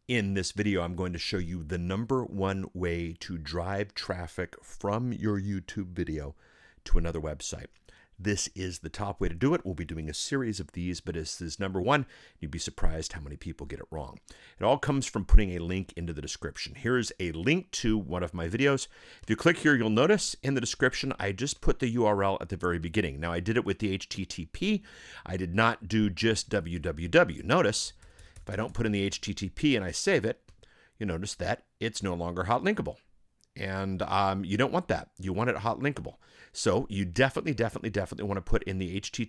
In this video, I'm going to show you the #1 way to drive traffic from your YouTube video to another website. This is the top way to do it. We'll be doing a series of these, but this is #1. You'd be surprised how many people get it wrong. It all comes from putting a link into the description. Here's a link to one of my videos. If you click here, you'll notice in the description, I just put the URL at the very beginning. Now, I did it with the HTTP. I did not do just www. Notice, if I don't put in the HTTP and I save it, you notice that it's no longer hot linkable. And you don't want that. You want it hot linkable. So you definitely want to put in the HTTP :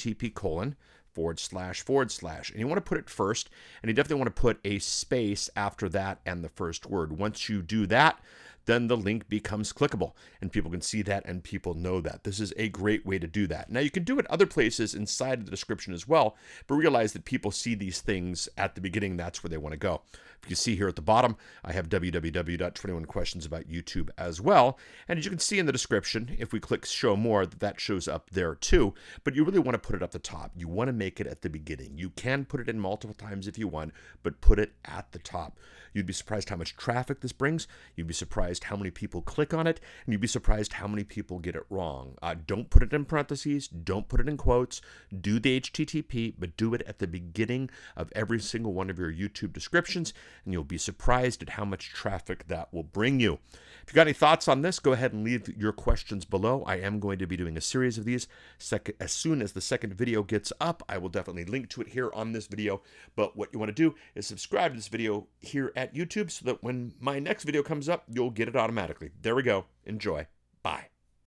// and you want to put it first, and you definitely want to put a space after that and the first word. Once you do that, then the link becomes clickable and people can see that and people know that. This is a great way to do that. Now you can do it other places inside of the description as well, but realize that people see these things at the beginning. That's where they want to go. If you see here at the bottom, I have www.21questionsaboutyoutube as well. And as you can see in the description, if we click show more, that shows up there too. But you really want to put it at the top. You want to make it at the beginning. You can put it in multiple times if you want, but put it at the top. You'd be surprised how much traffic this brings. You'd be surprised how many people click on it, and you'd be surprised how many people get it wrong. Don't put it in parentheses. Don't put it in quotes. Do the HTTP, but do it at the beginning of every single one of your YouTube descriptions, and you'll be surprised at how much traffic that will bring you. If you got any thoughts on this, go ahead and leave your questions below. I am going to be doing a series of these. As soon as the second video gets up, I will definitely link to it here on this video. But what you want to do is subscribe to this video here at YouTube so that when my next video comes up, you'll get it automatically. There we go. Enjoy.